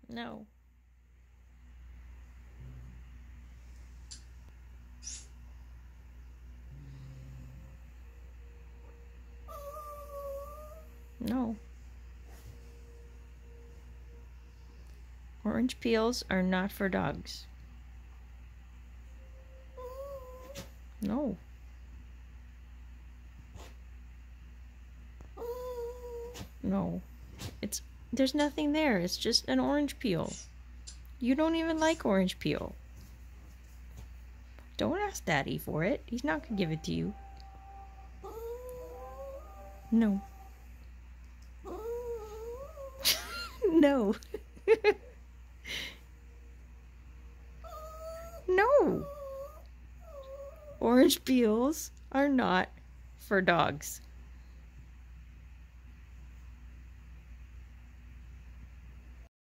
No. No. Orange peels are not for dogs. No. No. There's nothing there. It's just an orange peel. You don't even like orange peel. Don't ask Daddy for it. He's not gonna give it to you. No. No. No. Orange peels are not for dogs.